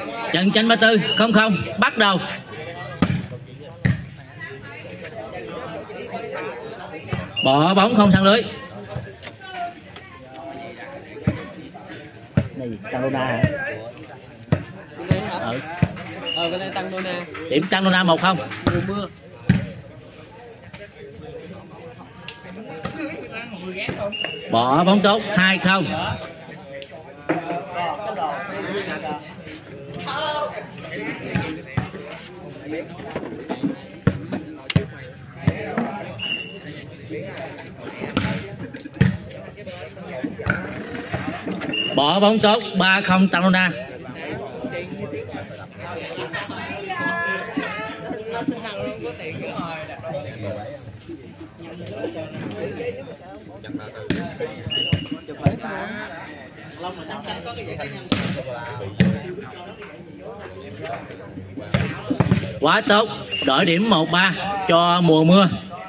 Trận tranh 34 0-0 bắt đầu. Bỏ bóng không sang lưới. Này tăng Luna hả? Bên đây tăng Luna. Điểm tăng Luna 1-0. Mưa. Bỏ bóng tốt 2-0. Bỏ bóng tốt 3-0 tăng Luna. Quá tốt, đổi điểm 1-3 cho mùa mưa.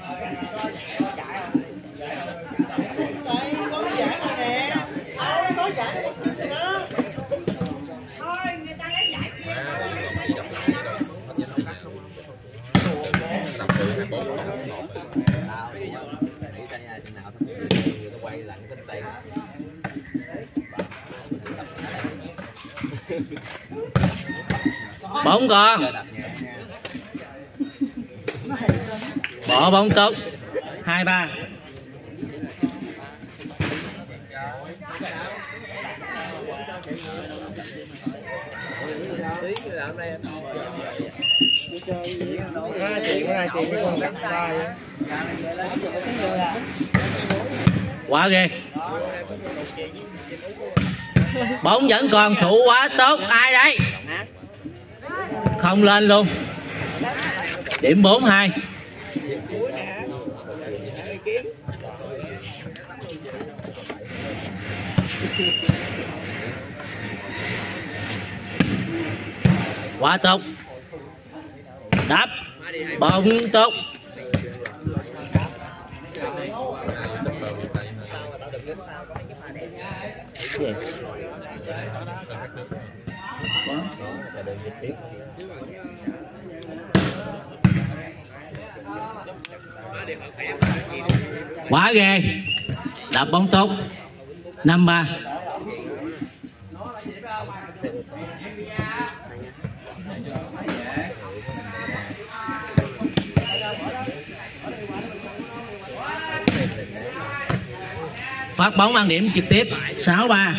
Bóng còn. Bỏ bóng tốt 2-3. Quá ghê. Bóng vẫn còn, thủ quá tốt. Ai đây? Không lên luôn. Điểm 4-2. Quá tốt. Đáp. Bóng tốt. Quá ghê. Đập bóng tốt 5-3. Phát bóng ăn điểm trực tiếp 6-3.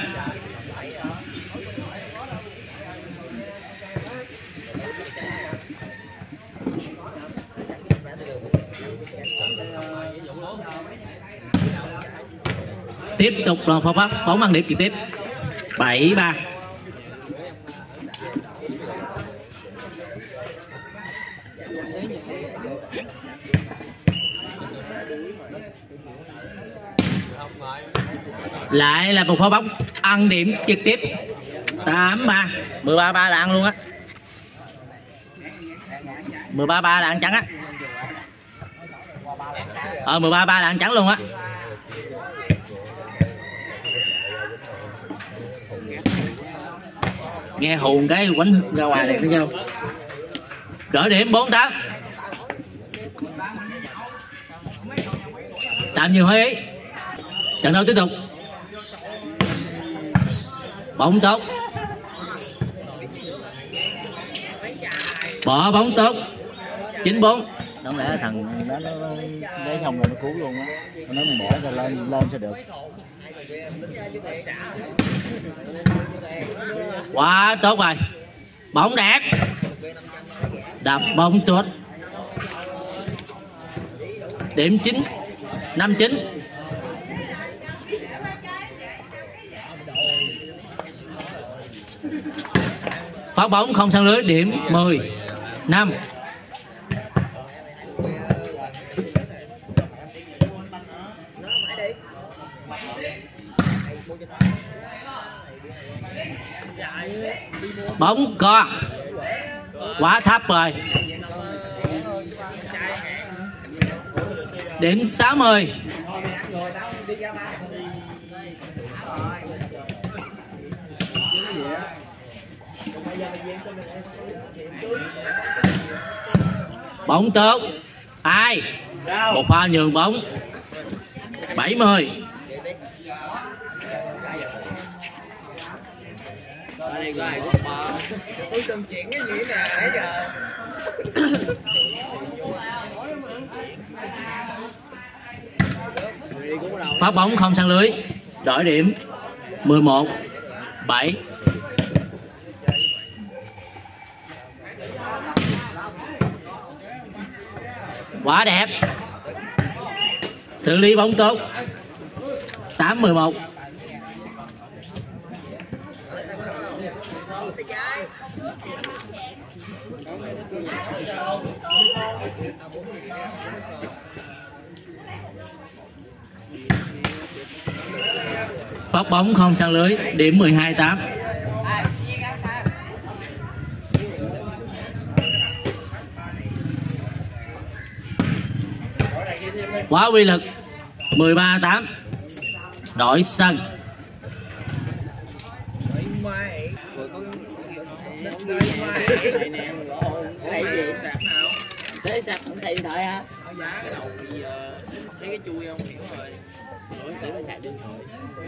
Tiếp tục là phát bóng ăn điểm trực tiếp 7-3. Lại là một pha bóng ăn điểm trực tiếp 8-3. 13-3 là ăn luôn á. 13-3 là ăn trắng á. 13-3 là ăn trắng luôn á. Nghe hùn cái quánh ra ngoài này thấy không? Gỡ điểm 4-8. Tạm nhiều hơi ý. Trận đấu tiếp tục. Bóng tốt. Bỏ bóng tốt 9-4. Đáng lẽ thằng đó nó lấy không là nó cứu luôn á. Nó mình bỏ ra lên sẽ được. Quá tốt rồi. Bóng đẹp. Đập bóng tốt. Điểm 5-9. Phát bóng không sang lưới, điểm 10-5. Bóng con quá thấp rồi. Điểm 60. Bóng tốt. Ai? Một pha nhường bóng. 70. Tôi từng chuyện cái gì nè nãy giờ. Phát bóng không sang lưới. Đổi điểm. 11-7. Quá đẹp. Xử lý bóng tốt. 8-11. Phát bóng không sang lưới. Điểm 12-8. Quá uy lực. 13-8. Đổi sân. Thấy gì sạc nào? Thế sạc không thay điện thoại hả? Giá cái đầu thì thấy cái chui không hiểu rồi. Để phải sạc điện thoại.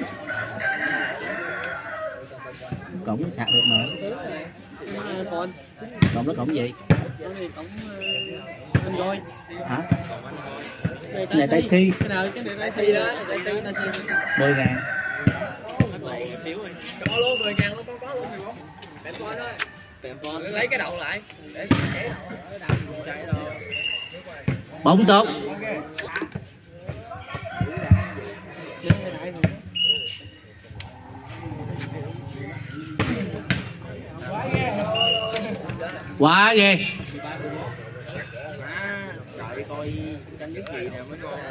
Cổng nó sạc được mà. Con. Cổng nó cổng gì? Nó thì cổng Android. Hả? Cái này tai si. Cái nào cái này tai si đó, tai si. 10.000. Thiếu rồi. Có luôn 10.000 luôn có luôn rồi. Để con thôi. Lấy cái đầu lại để chạy đầu. Bóng tốt. Quá ghê. Đợi coi tranh nước gì nè mới ngon.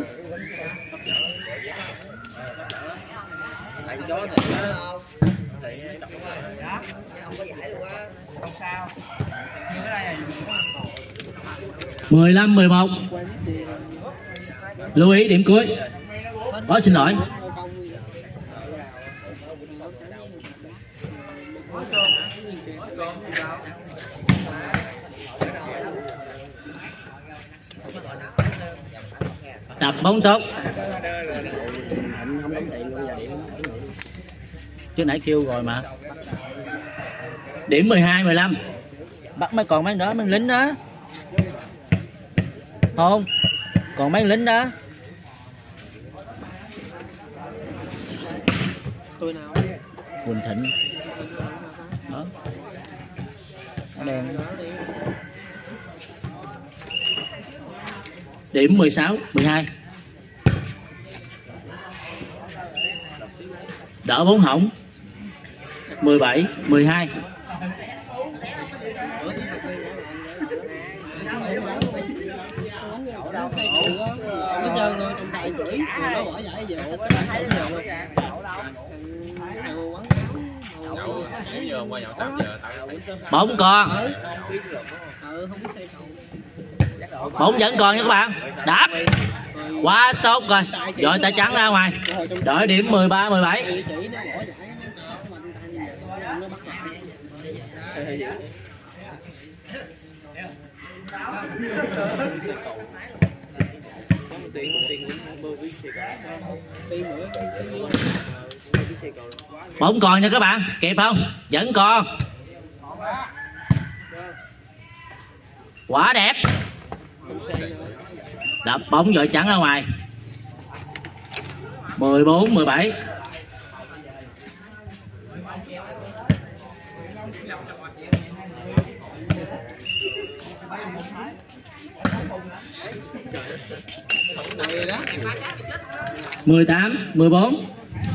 Tại chó thì nó 15-11. Lưu ý điểm cuối. Có xin lỗi. Tập bóng tốt. Chứ nãy kêu rồi mà. Điểm 12-15. Bắt mấy còn mấy đó mấy lính đó. Không. Còn mấy lính đó. tôi nào? Quỳnh Thịnh. Đó. Nó đen. Điểm 16-12. Đỡ 4 hỏng. 17-12. Hết trơn luôn trong tay chửi nó bỏ giải về Bóng còn. Bóng vẫn còn nha các bạn. Đáp. Quá tốt rồi. Rồi tay trắng ra ngoài. Đợi điểm 13-17. Bóng còn nha các bạn. Kịp không? Vẫn còn. Quá đẹp. Đập bóng rồi chắn ra ngoài. 14-17. Đây đó. 18-14.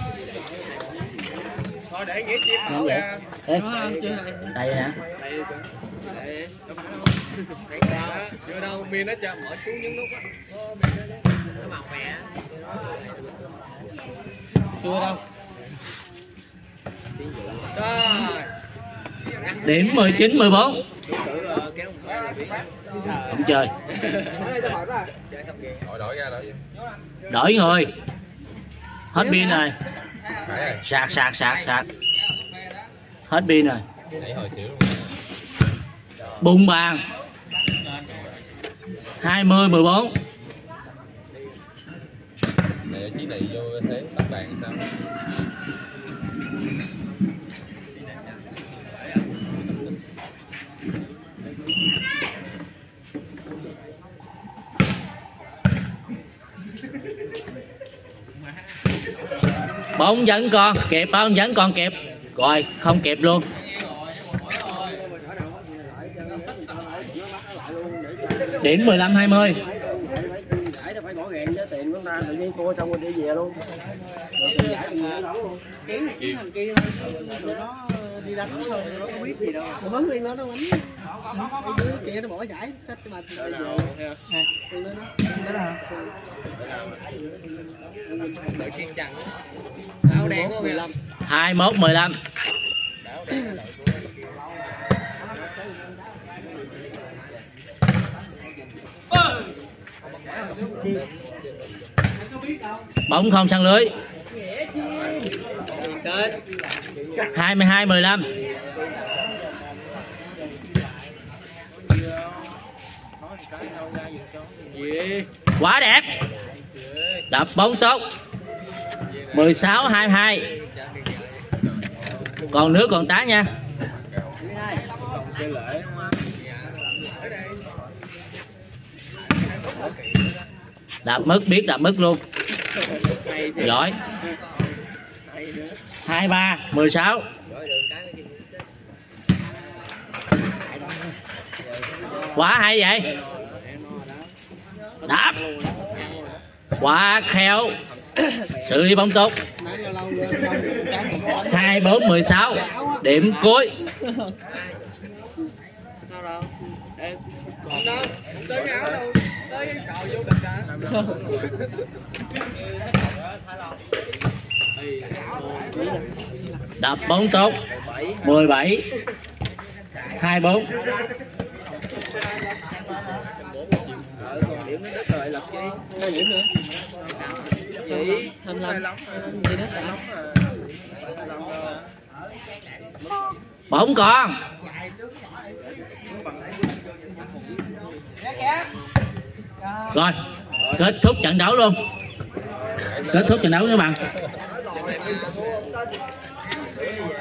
Thôi để nghĩa chim Không vậy? Ê, đây nè. Chưa đâu, miên nó cho mở xuống những lúc á. Nó màu mè. Chưa đâu. Rồi. Điểm 19-14. Không chơi. Đổi người. Hết pin rồi. Sạc. Hết pin rồi. Bung bàn 20-14. Để chí này vô thế bắt bàn sao? Bóng vẫn còn kịp không? Vẫn còn kịp. Rồi không kịp luôn. Điểm 15-20. Phải bỏ gẹn chứ tiền của ta tự nhiên cua xong rồi đi về luôn. Kiến thằng kia nó đi đánh thôi, nó không biết gì đâu. Bấm lên nó quánh. Cái dưới kia nó bỏ giải xách cho mình đi về. Đợi kiên chằng. Áo đen có 15. 21-15. Bóng không săn lưới. 22-15. Quá đẹp. Đập bóng tốt. 16-22. Còn nước còn tán nha. Đạp mất, biết đạp mất luôn. Giỏi. 23-16. Quá hay vậy. Đạp. Quá khéo. Xử lý bóng tốt. 24-16. Điểm cuối. Sao đâu? Còn đâu? Tới cái áo đâu? Tới cái cào vô đập ra. Đập bóng tốt. 17-24. Còn điểm nó đất rồi lập chi? 2 điểm nữa. Gì? 25. Gì đất sao? Bóng còn. Rồi, kết thúc trận đấu luôn. Kết thúc trận đấu các bạn.